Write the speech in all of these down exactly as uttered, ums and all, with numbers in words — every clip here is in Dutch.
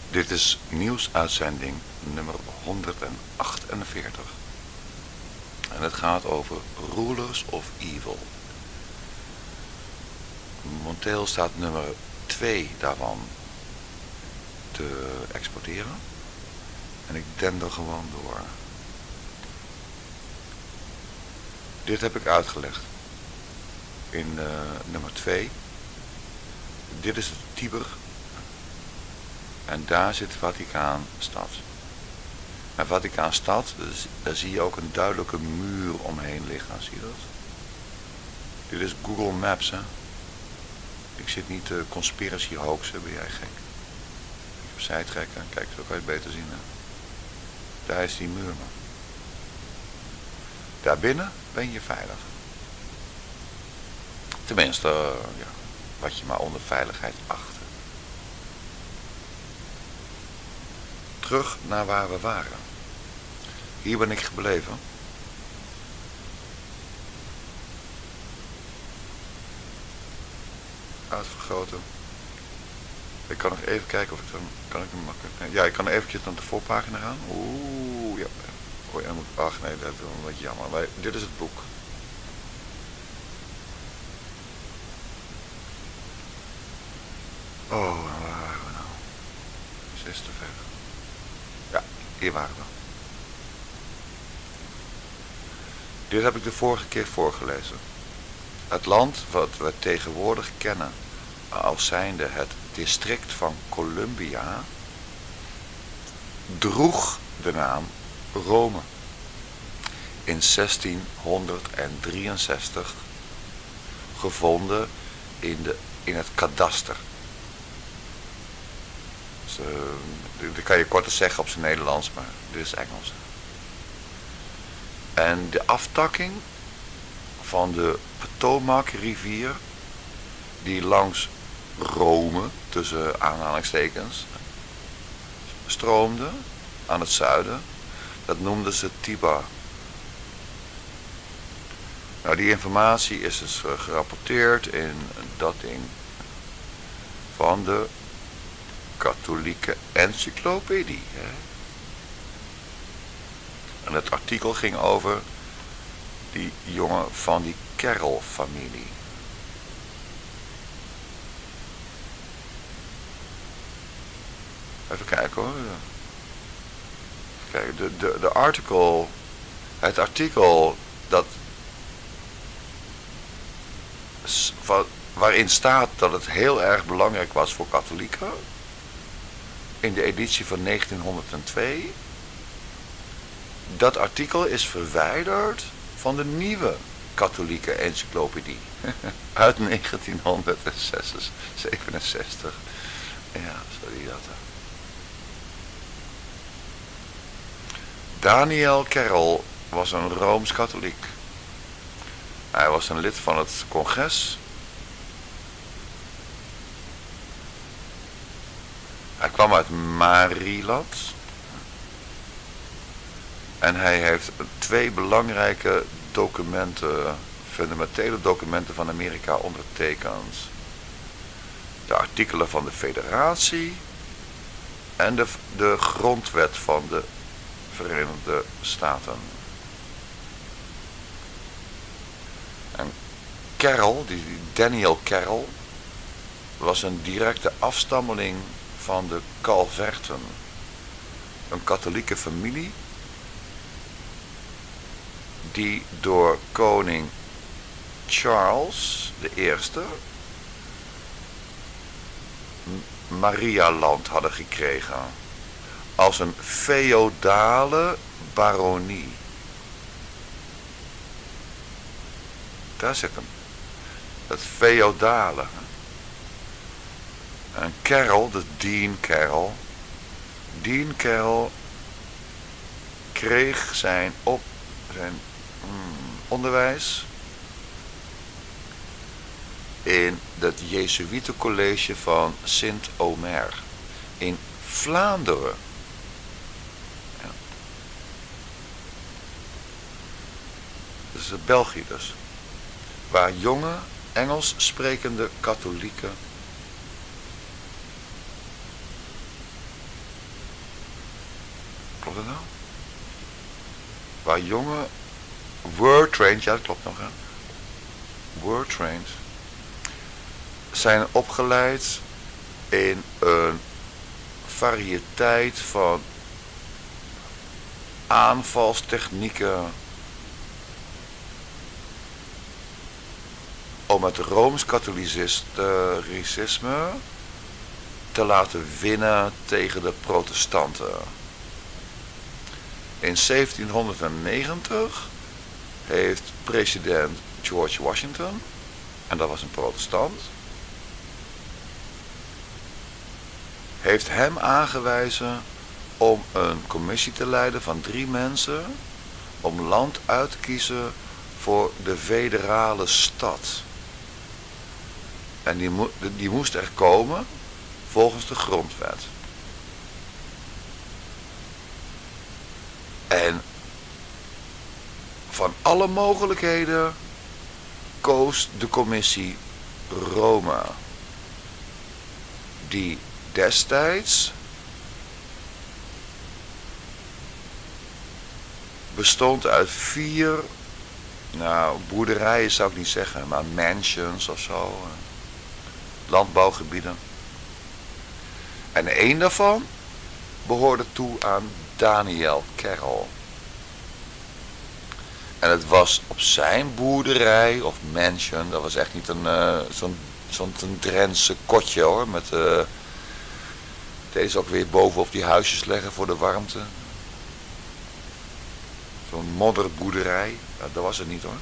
Dit is nieuwsuitzending nummer honderdachtenveertig. En het gaat over Rulers of Evil. Momenteel staat nummer twee daarvan te exporteren. En ik dender gewoon door. Dit heb ik uitgelegd in uh, nummer twee. Dit is de Tiber. En daar zit Vaticaanstad. En Vaticaanstad, dus, daar zie je ook een duidelijke muur omheen liggen. Zie je dat? Dit is Google Maps, hè. Ik zit niet te conspiracy hoaxen, ben jij gek. Opzij trekken, kijk, zo kan je het beter zien, hè. Daar is die muur. Daarbinnen ben je veilig. Tenminste, uh, ja, wat je maar onder veiligheid acht. Terug naar waar we waren. Hier ben ik gebleven. Uitvergroten. Ik kan nog even kijken of ik dan... Kan ik hem makkelijk... Ja, ik kan eventjes naar de voorpagina gaan. Oeh, ja. Oh, ja, moet... Ach nee, dat is wel een beetje jammer. Maar dit is het boek. Oh, waar waren we nou? Zes te ver. Ja, hier waren we. Dit heb ik de vorige keer voorgelezen. Het land wat we tegenwoordig kennen als zijnde het district van Columbia droeg de naam Rome. In zestienhonderddrieënzestig gevonden in, de, in het kadaster. Dus, uh, dat kan je korter zeggen op zijn Nederlands, maar dit is Engels. En de aftakking van de Potomac-rivier die langs Rome, tussen aanhalingstekens, stroomde aan het zuiden, dat noemden ze Tiber. Nou, die informatie is dus uh, gerapporteerd in dat ding van de katholieke encyclopedie. Hè? En het artikel ging over die jongen van die Carroll-familie. Even kijken hoor. Kijk, de, de, de artikel, het artikel dat waarin staat dat het heel erg belangrijk was voor katholieken, in de editie van negentienhonderdtwee, dat artikel is verwijderd van de nieuwe katholieke encyclopedie uit negentienhonderdzevenenzestig. Ja, zo die dat. Daniel Carroll was een Rooms-katholiek. Hij was een lid van het congres. Hij kwam uit Maryland. En hij heeft twee belangrijke documenten, fundamentele documenten van Amerika ondertekend. De artikelen van de federatie en de, de grondwet van de Verenigde Staten. En Carroll, die Daniel Carroll, was een directe afstammeling van de Calverten, een katholieke familie die door koning Charles de Eerste Marialand hadden gekregen als een feodale baronie. Daar zit hem. Het feodale. En Carroll, de Dean Carroll, Dean Carroll kreeg zijn, op, zijn mm, onderwijs in het Jezuïetencollege van Sint-Omer in Vlaanderen. Ja. Dat is België dus. Waar jonge Engels sprekende katholieken klopt dat nou? Waar jongen were trained, ja dat klopt nog hè. Were trained. Zijn opgeleid in een variëteit van aanvalstechnieken om het Rooms-Katholicisme te laten winnen tegen de protestanten. In zeventienhonderdnegentig heeft president George Washington, en dat was een protestant, heeft hem aangewezen om een commissie te leiden van drie mensen om land uit te kiezen voor de federale stad. En die, mo die moest er komen volgens de grondwet. En van alle mogelijkheden koos de commissie Rome, die destijds bestond uit vier, nou boerderijen zou ik niet zeggen, maar mansions of zo, landbouwgebieden. En één daarvan behoorde toe aan Daniel Carroll. En het was op zijn boerderij of mansion, dat was echt niet een uh, zo'n zo'n Drentse kotje hoor, met uh, deze ook weer bovenop die huisjes leggen voor de warmte. Zo'n modderboerderij, ja, dat was het niet hoor.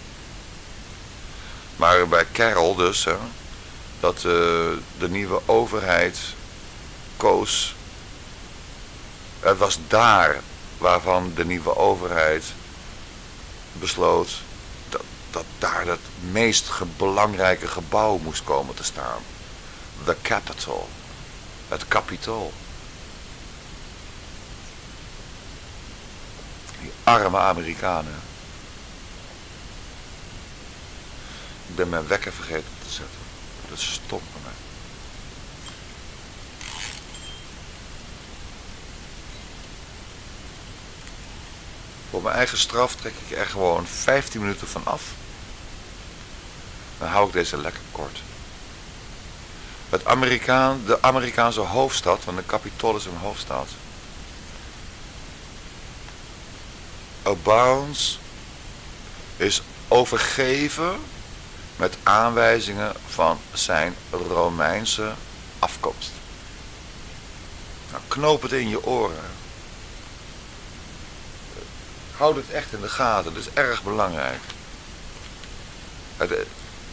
Maar bij Carroll dus, hè, dat uh, de nieuwe overheid koos. Het was daar waarvan de nieuwe overheid besloot dat, dat daar het meest ge belangrijke gebouw moest komen te staan. The Capitol. Het Capitool. Die arme Amerikanen. Ik ben mijn wekker vergeten te zetten. Dat is stom van mij. Voor mijn eigen straf trek ik er gewoon vijftien minuten van af. Dan hou ik deze lekker kort. Het Amerikaan, de Amerikaanse hoofdstad, want de Capitol is een hoofdstad, abounds, is overgeven met aanwijzingen van zijn Romeinse afkomst. Nou, knoop het in je oren. Houd het echt in de gaten, dat is erg belangrijk. De,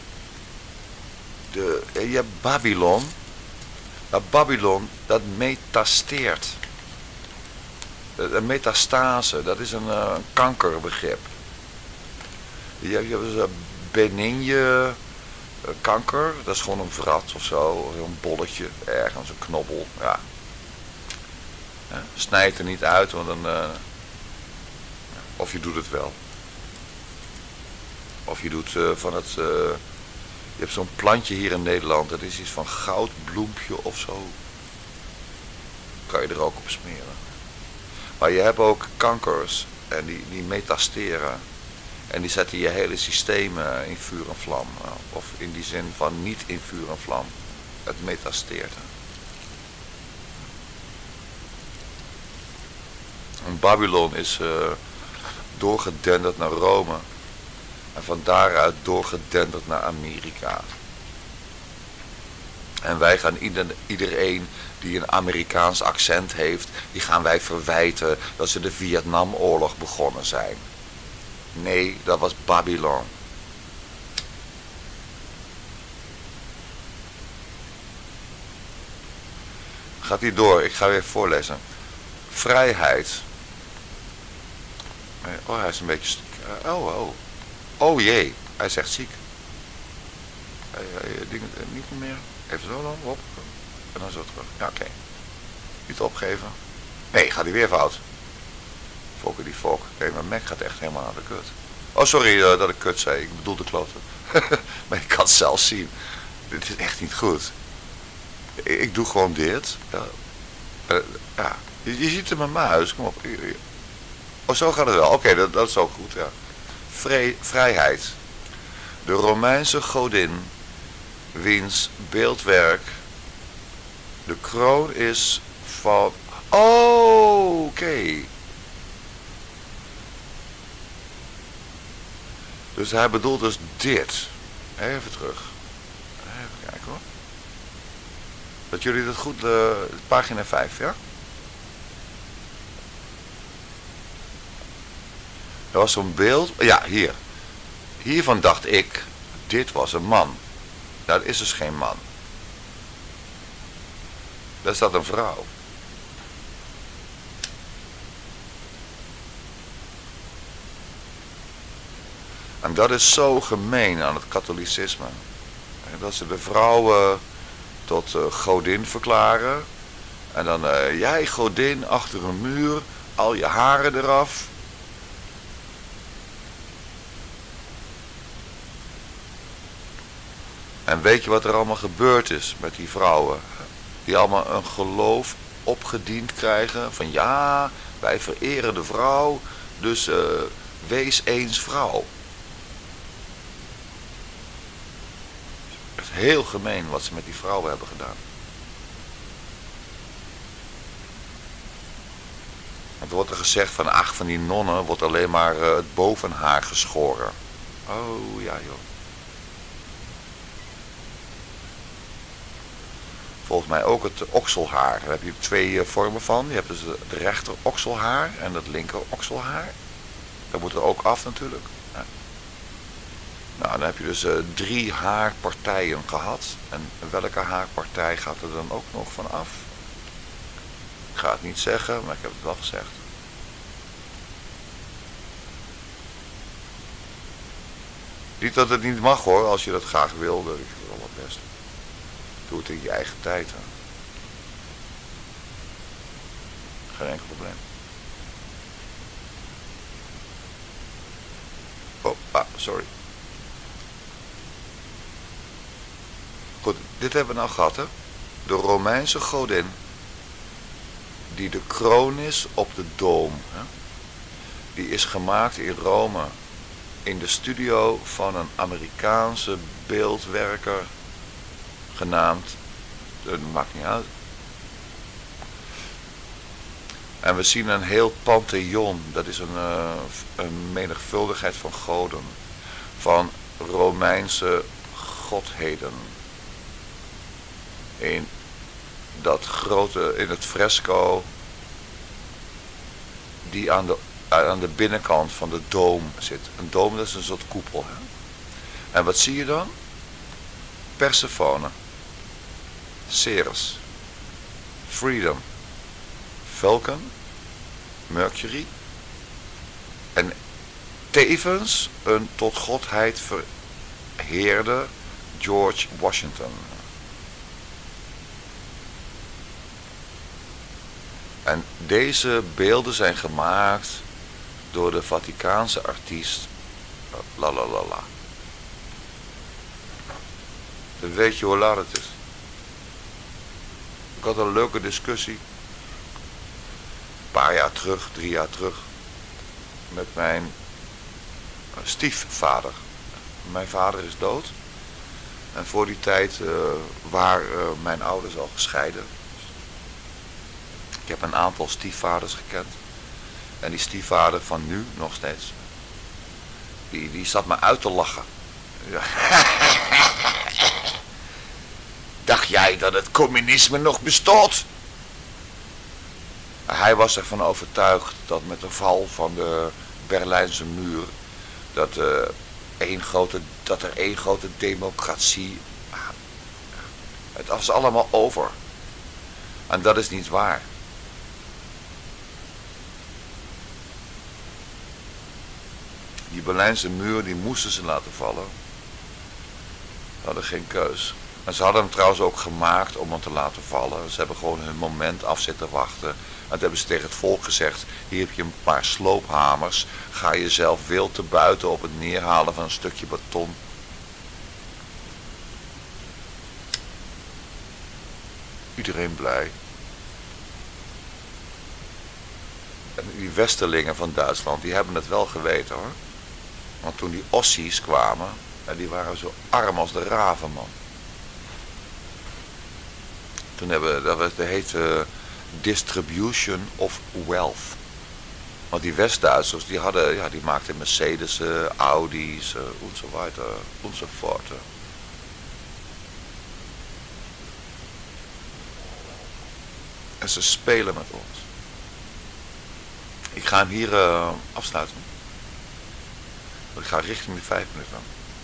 de, je hebt Babylon. Maar Babylon, dat metasteert. Een metastase, dat is een, uh, een kankerbegrip. Je hebt, je hebt dus benigne uh, kanker, dat is gewoon een vrat of zo, een bolletje, ergens een knobbel. Ja. Ja, snijd er niet uit, want dan... Uh, Of je doet het wel. Of je doet uh, van het... Uh, je hebt zo'n plantje hier in Nederland. Dat is iets van goudbloempje of zo. Kan je er ook op smeren. Maar je hebt ook kankers. En die, die metasteren. En die zetten je hele systeem uh, in vuur en vlam. Uh, of in die zin van niet in vuur en vlam. Het metasteert. En Babylon is... Uh, doorgedenderd naar Rome en van daaruit doorgedenderd naar Amerika. En wij gaan ieder, iedereen die een Amerikaans accent heeft, die gaan wij verwijten dat ze de Vietnamoorlog begonnen zijn. Nee, dat was Babylon. Gaat hij door, ik ga weer voorlezen. Vrijheid. Oh, hij is een beetje... Uh, oh, oh. Oh jee, hij is echt ziek. Hij, hij, ding, niet meer. Even zo dan, op. En dan zo terug. Ja, oké. Okay. Niet opgeven. Nee, gaat hij weer fout. Fokken die fok. Nee, mijn Mac gaat echt helemaal aan de kut. Oh, sorry uh, dat ik kut zei. Ik bedoel de kloten. Maar ik kan het zelf zien. Dit is echt niet goed. Ik, ik doe gewoon dit. Uh, uh, ja. Je, je ziet er mijn muis, kom op. Oh, zo gaat het wel. Oké, okay, dat, dat is ook goed, ja. Vrij, vrijheid. De Romeinse godin, wiens beeldwerk de kroon is van... Oh, oké. Okay. Dus hij bedoelt dus dit. Even terug. Even kijken hoor. Dat jullie dat goed... Uh, pagina vijf, ja? Er was zo'n beeld... Ja, hier. Hiervan dacht ik... Dit was een man. Nou, dat is dus geen man. Daar staat een vrouw. En dat is zo gemeen aan het katholicisme. Dat ze de vrouwen tot uh, godin verklaren. En dan, uh, jij godin achter een muur, al je haren eraf. En weet je wat er allemaal gebeurd is met die vrouwen? Die allemaal een geloof opgediend krijgen van ja, wij vereren de vrouw, dus uh, wees eens vrouw. Het is heel gemeen wat ze met die vrouwen hebben gedaan. Want er wordt er gezegd van ach, van die nonnen wordt alleen maar uh, het bovenhaar geschoren. Oh ja joh. Volgens mij ook het okselhaar. Daar heb je twee uh, vormen van. Je hebt dus het rechter okselhaar en het linker okselhaar. Dat moet er ook af natuurlijk. Ja. Nou, dan heb je dus uh, drie haarpartijen gehad. En welke haarpartij gaat er dan ook nog van af? Ik ga het niet zeggen, maar ik heb het wel gezegd. Niet dat het niet mag hoor, als je dat graag wilde. Ik vind het wel wat best. Doe het in je eigen tijd. Hè. Geen enkel probleem. Oh, ah, sorry. Goed, dit hebben we nou gehad, hè. De Romeinse godin, die de kroon is op de Dom. Hè. Die is gemaakt in Rome, in de studio van een Amerikaanse beeldwerker, genaamd, dat maakt niet uit. En we zien een heel pantheon, dat is een, uh, een menigvuldigheid van goden, van Romeinse godheden. In dat grote, in het fresco, die aan de, aan de binnenkant van de doom zit. Een doom, dat is een soort koepel. Hè? En wat zie je dan? Persephone, Ceres, Freedom, Vulcan, Mercury en tevens een tot godheid verheerde George Washington. En deze beelden zijn gemaakt door de Vaticaanse artiest la la la la. Dan weet je hoe laat het is. Ik had een leuke discussie. Een paar jaar terug, drie jaar terug. Met mijn stiefvader. Mijn vader is dood. En voor die tijd uh, waren uh, mijn ouders al gescheiden. Ik heb een aantal stiefvaders gekend. En die stiefvader van nu nog steeds. Die, die zat me uit te lachen. Dacht jij dat het communisme nog bestaat? Hij was ervan overtuigd dat met de val van de Berlijnse muur, dat, uh, één grote, dat er één grote democratie, het was allemaal over. En dat is niet waar. Die Berlijnse muur, die moesten ze laten vallen. Ze hadden geen keus. En ze hadden hem trouwens ook gemaakt om hem te laten vallen. Ze hebben gewoon hun moment af zitten wachten. En toen hebben ze tegen het volk gezegd, hier heb je een paar sloophamers. Ga jezelf wild te buiten op het neerhalen van een stukje beton. Iedereen blij. die westerlingen van Duitsland, die hebben het wel geweten hoor. Want toen die Ossies kwamen, die waren zo arm als de raven, man. Toen hebben, dat was, dat heette Distribution of Wealth. Want die West-Duitsers, die hadden, ja, die maakten Mercedes, uh, Audi's, uh, enzovoort, enzovoort. En ze spelen met ons. Ik ga hem hier uh, afsluiten. Ik ga richting de vijf minuten.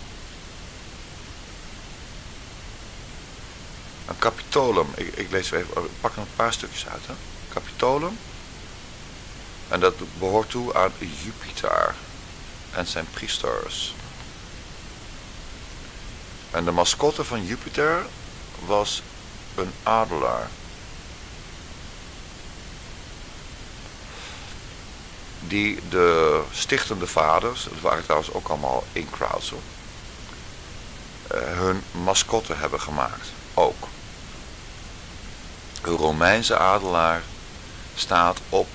Een Capitolum. Ik, ik lees even, ik pak er een paar stukjes uit. Hè. Capitolum. En dat behoort toe aan Jupiter en zijn priesters. En de mascotte van Jupiter was een adelaar. Die de stichtende vaders, dat waren trouwens ook allemaal in-crowds, uh, hun mascotte hebben gemaakt. Ook. Een Romeinse adelaar staat op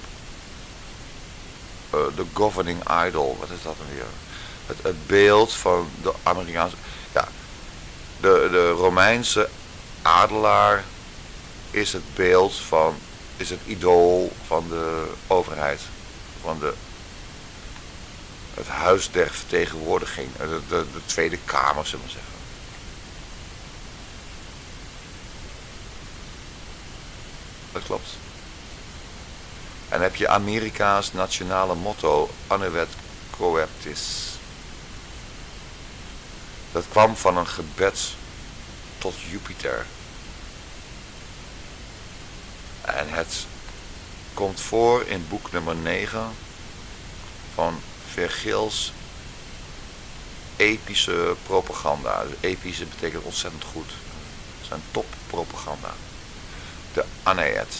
uh, de governing idol. Wat is dat dan weer? Het, het beeld van de Amerikaanse... Ja, de, de Romeinse adelaar is het beeld van... is het idool van de overheid. Van de, het huis der vertegenwoordiging, de, de, de Tweede Kamer, zullen we zeggen. Dat klopt. En dan heb je Amerika's nationale motto, Annuet Coeptis. Dat kwam van een gebed tot Jupiter. En het komt voor in boek nummer negen van Vergils epische propaganda. Epische betekent ontzettend goed. Het zijn top propaganda. De Aeneid.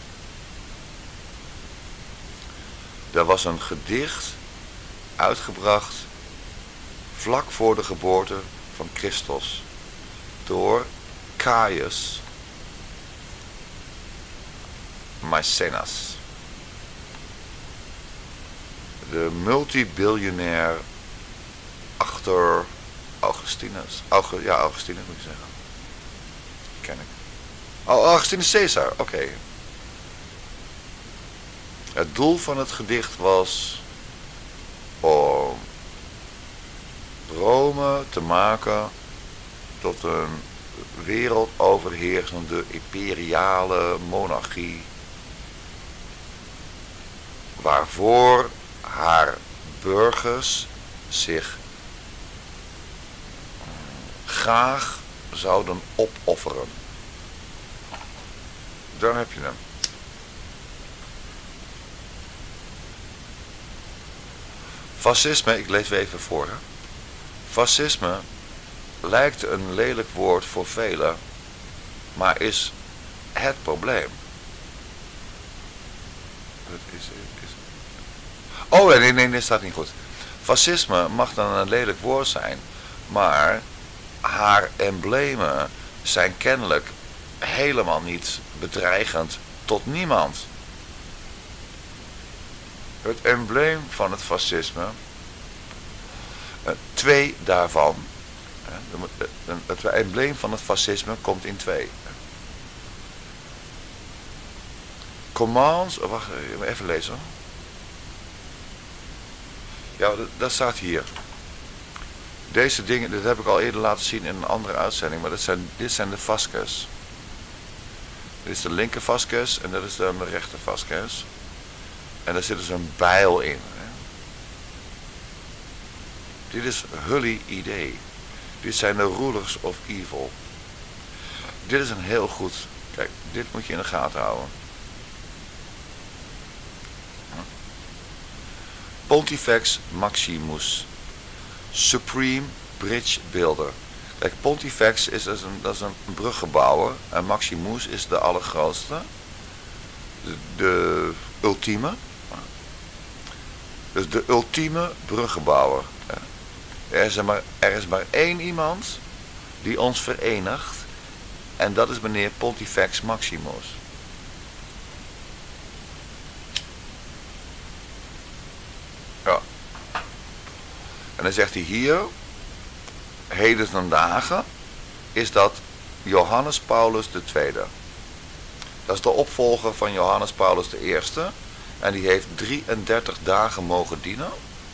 Er was een gedicht uitgebracht vlak voor de geboorte van Christus door Caius Maecenas. De multibiljonair achter Augustinus. Augu ja, Augustinus moet ik zeggen. Die ken ik. Oh, Augustinus Caesar, oké. Okay. Het doel van het gedicht was om Rome te maken tot een wereldoverheersende imperiale monarchie, waarvoor haar burgers zich graag zouden opofferen. Daar heb je hem. Fascisme, ik lees weer even voor. Hè. Fascisme lijkt een lelijk woord voor velen, maar is het probleem. Is, is... Oh nee, nee, nee, dat staat niet goed. Fascisme mag dan een lelijk woord zijn, maar haar emblemen zijn kennelijk helemaal niet bedreigend tot niemand. Het embleem van het fascisme, uh, twee daarvan, uh, het embleem van het fascisme komt in twee. Commands, oh, wacht even lezen. Ja, dat, dat staat hier. Deze dingen, dit heb ik al eerder laten zien in een andere uitzending, maar dit zijn, dit zijn de fasces. Dit is de linker fasces en dat is dan de rechter fasces. En daar zit dus een bijl in. Hè. Dit is Hully idee. Dit zijn de rulers of evil. Dit is een heel goed. Kijk, dit moet je in de gaten houden. Pontifex Maximus. Supreme Bridge Builder. Kijk, Pontifex is, dat is, een, dat is een bruggebouwer. En Maximus is de allergrootste. De, de ultieme. Dus de ultieme bruggebouwer. Er is er, maar, er is maar één iemand die ons verenigt. En dat is meneer Pontifex Maximus. En dan zegt hij hier, heden ten dagen is dat Johannes Paulus de Tweede. Dat is de opvolger van Johannes Paulus de Eerste. En die heeft drieëndertig dagen mogen dienen.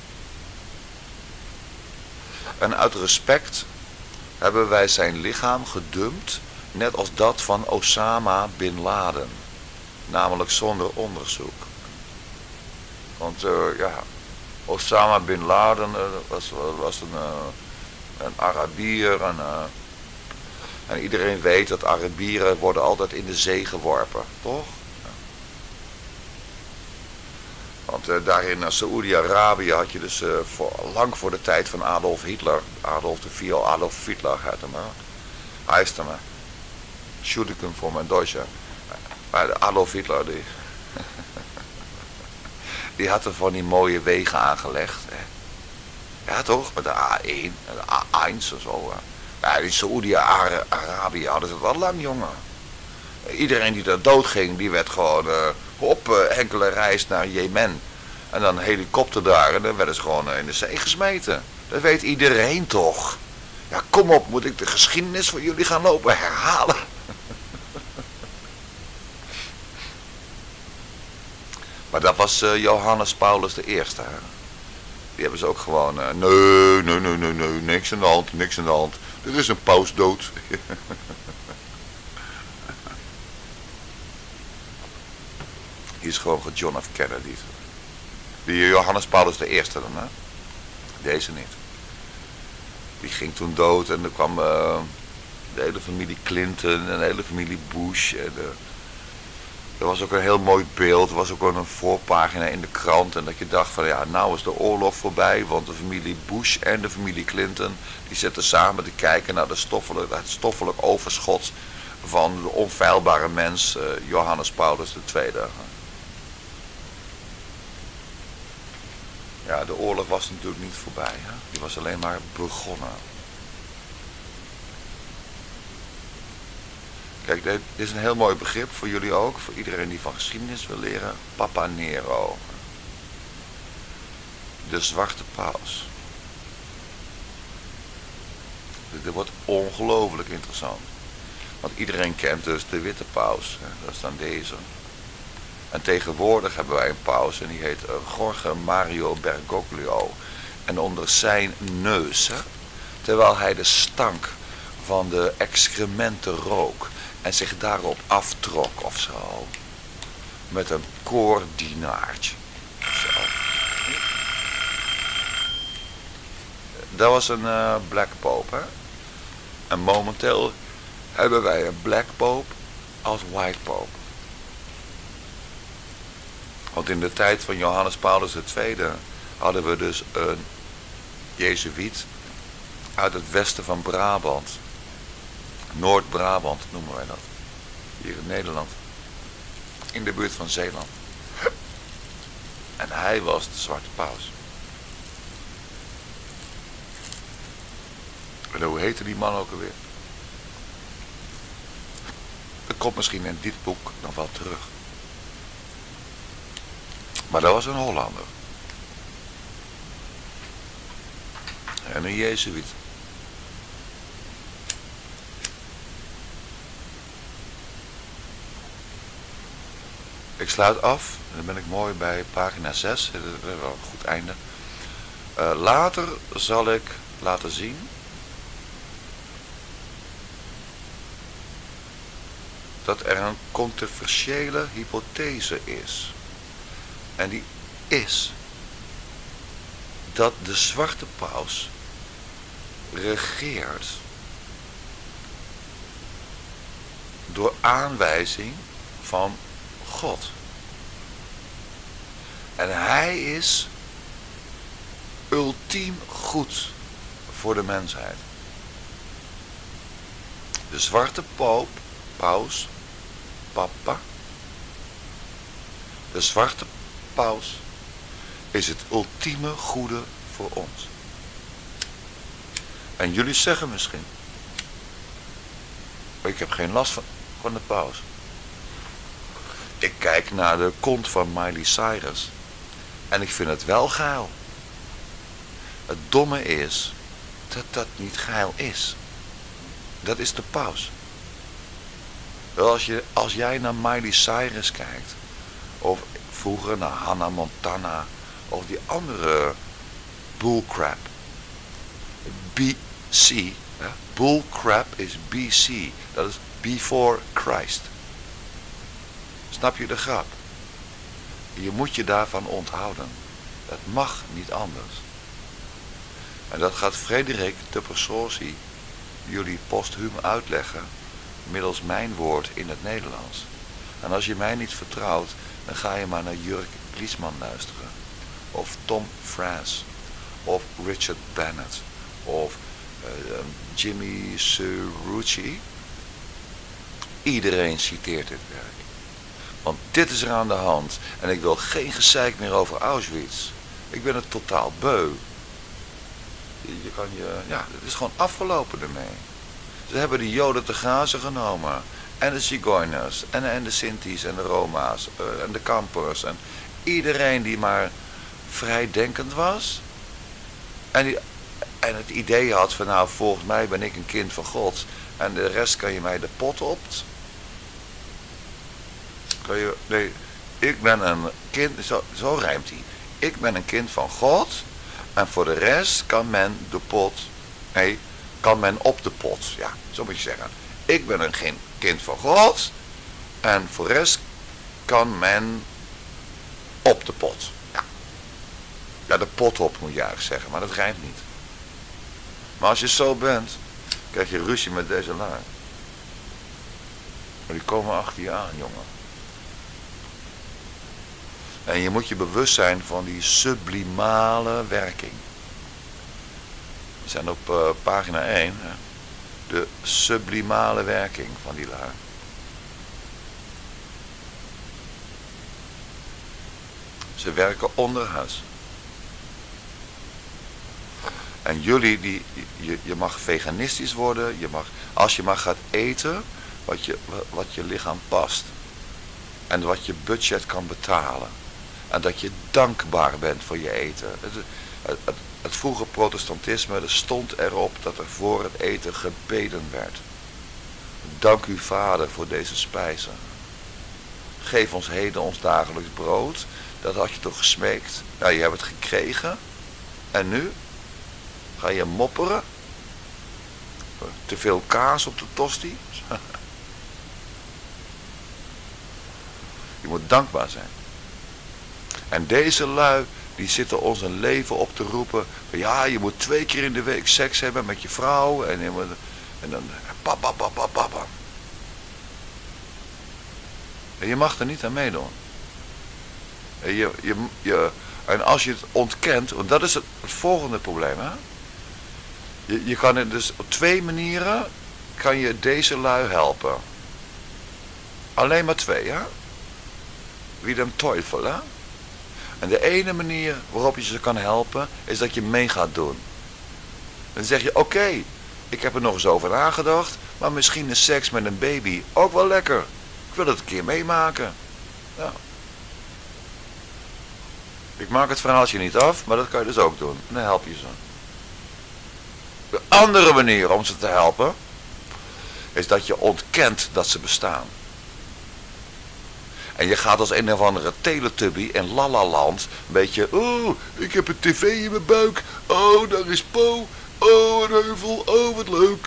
En uit respect hebben wij zijn lichaam gedumpt, net als dat van Osama Bin Laden. Namelijk zonder onderzoek. Want uh, ja, Osama Bin Laden uh, was, was een, uh, een Arabier. En, uh, en iedereen weet dat Arabieren worden altijd in de zee geworpen, toch? Ja. Want uh, daar in uh, Saoedi-Arabië had je dus uh, voor, lang voor de tijd van Adolf Hitler, Adolf de Vier, Adolf Hitler heette me, heiste me, Entschuldigung voor mijn Deutsche. Maar Adolf Hitler, die, die had er van die mooie wegen aangelegd. Hè. Ja toch, met de A één, de A één en zo. Hè. Ja, die Saoedi-Arabië hadden ze het wel lang, jongen. Iedereen die daar dood ging, die werd gewoon uh, op uh, enkele reis naar Jemen. En dan een helikopter daar en dan werden ze gewoon uh, in de zee gesmeten. Dat weet iedereen toch. Ja, kom op, moet ik de geschiedenis van jullie gaan lopen herhalen? Maar dat was uh, Johannes Paulus de Eerste. Hè? Die hebben ze ook gewoon... Uh, nee, nee, nee, nee, nee, niks aan de hand, niks aan de hand. Dit is een paus dood. Die is gewoon John F. Kennedy. Die Johannes Paulus de Eerste dan, hè? Deze niet. Die ging toen dood en er kwam uh, de hele familie Clinton en de hele familie Bush. En de, er was ook een heel mooi beeld, er was ook een voorpagina in de krant. En dat je dacht van ja, nou is de oorlog voorbij, want de familie Bush en de familie Clinton, die zitten samen te kijken naar de stoffelijk, het stoffelijk overschot van de onfeilbare mens uh, Johannes Paulus de Tweede. Ja, de oorlog was natuurlijk niet voorbij. Hè? Die was alleen maar begonnen. Kijk, dit is een heel mooi begrip voor jullie ook. Voor iedereen die van geschiedenis wil leren. Papa Nero. De zwarte paus. Dit wordt ongelooflijk interessant. Want iedereen kent dus de witte paus. Hè? Dat is dan deze. En tegenwoordig hebben wij een paus en die heet Jorge Mario Bergoglio. En onder zijn neus, hè, terwijl hij de stank van de excrementen rook en zich daarop aftrok of zo, met een koordinaartje. Zo. Dat was een uh, black pope, hè. En momenteel hebben wij een black pope als white pope. Want in de tijd van Johannes Paulus de Tweede hadden we dus een Jezuïet uit het westen van Brabant. Noord-Brabant noemen wij dat. Hier in Nederland. In de buurt van Zeeland. En hij was de zwarte paus. En hoe heette die man ook alweer? Dat komt misschien in dit boek nog wel terug. Maar dat was een Hollander. En een Jezuïet. Ik sluit af. Dan ben ik mooi bij pagina zes. Dat is wel een goed einde. Uh, later zal ik laten zien dat er een controversiële hypothese is. En die is dat de zwarte paus regeert door aanwijzing van God. En hij is ultiem goed voor de mensheid. De zwarte poop, paus, papa, de zwarte paus is het ultieme goede voor ons. En jullie zeggen misschien, ik heb geen last van, van de paus. Ik kijk naar de kont van Miley Cyrus en ik vind het wel geil. Het domme is dat dat niet geil is. Dat is de paus. Als, je, als jij naar Miley Cyrus kijkt, of vroeger naar Hannah Montana, of die andere bullcrap. B C. Ja? Bullcrap is B C. Dat is before Christ. Snap je de grap? Je moet je daarvan onthouden. Het mag niet anders. En dat gaat Frederik de Persorsi jullie posthuum uitleggen middels mijn woord in het Nederlands. En als je mij niet vertrouwt, dan ga je maar naar Jurk Kliesman luisteren. Of Tom Frass. Of Richard Bennett. Of uh, Jimmy Cerrucci. Iedereen citeert dit werk. Want dit is er aan de hand. En ik wil geen gezeik meer over Auschwitz. Ik ben het totaal beu. Je, je kan je... Ja, het is gewoon afgelopen ermee. Ze hebben de Joden te grazen genomen. En de Zigeuners. En, en de Sinti's en de Roma's. Uh, en de kampers. En iedereen die maar vrijdenkend was. En, die, en het idee had van nou, volgens mij ben ik een kind van God. En de rest kan je mij de pot op. Kan je, nee, ik ben een kind, zo, zo rijmt hij. Ik ben een kind van God. En voor de rest kan men de pot, nee, kan men op de pot. Ja, zo moet je zeggen. Ik ben een kind van God. En voor de rest kan men op de pot. Ja, ja de pot op moet je eigenlijk zeggen, maar dat rijmt niet. Maar als je zo bent, krijg je ruzie met deze lui. Maar die komen achter je aan, jongen. En je moet je bewust zijn van die sublimale werking. We zijn op uh, pagina één. Hè? De sublimale werking van die lui. Ze werken onderhuis. En jullie, die, je, je mag veganistisch worden. Je mag, als je maar gaat eten wat je, wat je lichaam past. En wat je budget kan betalen. En dat je dankbaar bent voor je eten. Het, het, het, het vroege protestantisme, er stond erop dat er voor het eten gebeden werd. Dank u Vader voor deze spijzen. Geef ons heden ons dagelijks brood. Dat had je toch gesmeekt. Nou, je hebt het gekregen. En nu? Ga je mopperen? Te veel kaas op de tosti? Je moet dankbaar zijn. En deze lui, die zitten ons een leven op te roepen. Ja, je moet twee keer in de week seks hebben met je vrouw. En, en dan papa, papa, papa. En je mag er niet aan meedoen. En, je, je, je, en als je het ontkent, want dat is het, het volgende probleem. Hè? Je, je kan het dus op twee manieren, kan je deze lui helpen. Alleen maar twee, hè? Wie dem Teufel, hè? En de ene manier waarop je ze kan helpen, is dat je mee gaat doen. Dan zeg je, oké, okay, ik heb er nog eens over nagedacht, maar misschien is seks met een baby ook wel lekker. Ik wil het een keer meemaken. Ja. Ik maak het verhaaltje niet af, maar dat kan je dus ook doen. En dan help je ze. De andere manier om ze te helpen, is dat je ontkent dat ze bestaan. En je gaat als een of andere teletubby in Lalaland een beetje, oh, ik heb een tv in mijn buik, oh, daar is Po, oh, een heuvel, oh, wat leuk.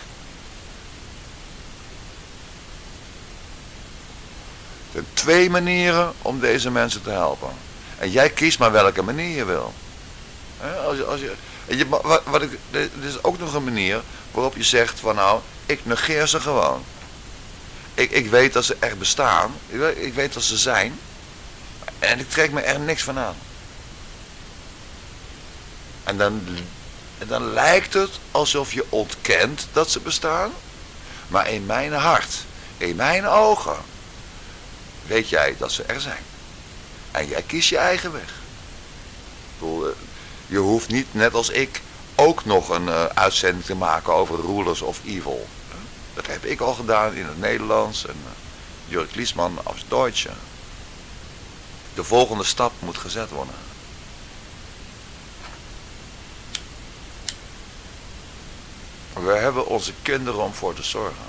Er zijn twee manieren om deze mensen te helpen. En jij kiest maar welke manier je wil. Als je, als je, en je, wat, wat ik, er is ook nog een manier waarop je zegt van nou, ik negeer ze gewoon. Ik, ik weet dat ze echt bestaan. Ik weet, ik weet dat ze zijn. En ik trek me er niks van aan. En dan, en dan lijkt het alsof je ontkent dat ze bestaan. Maar in mijn hart, in mijn ogen, weet jij dat ze er zijn. En jij kiest je eigen weg. Ik bedoel, je hoeft niet, net als ik, ook nog een uh, uitzending te maken over Rulers of Evil. Dat heb ik al gedaan in het Nederlands. En uh, Jurk Kliesman als Duitse. De volgende stap moet gezet worden. We hebben onze kinderen om voor te zorgen.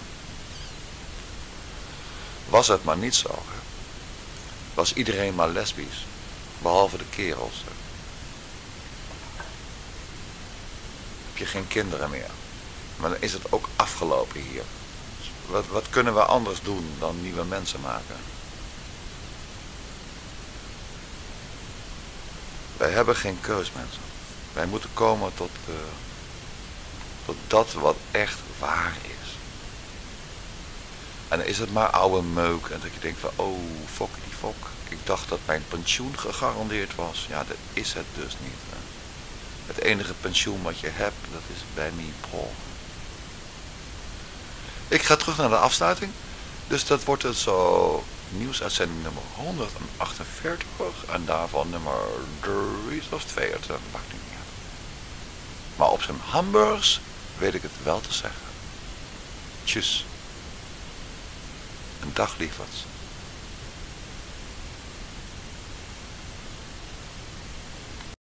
Was het maar niet zo. Hè? Was iedereen maar lesbisch. Behalve de kerels. Hè? Heb je geen kinderen meer. Maar dan is het ook afgelopen hier. Wat, wat kunnen we anders doen dan nieuwe mensen maken? Wij hebben geen keus, mensen. Wij moeten komen tot, uh, tot dat wat echt waar is. En dan is het maar oude meuk. En dat je denkt van, oh, fok die fok. Ik dacht dat mijn pensioen gegarandeerd was. Ja, dat is het dus niet. Hè. Het enige pensioen wat je hebt, dat is bij me pro. Ik ga terug naar de afsluiting. Dus dat wordt het zo nieuwsuitzending nummer honderdachtenveertig. En daarvan nummer drie of twee. Dat maakt niet meer uit. Maar op zijn hamburgers weet ik het wel te zeggen. Tjus. Een dag lieverds.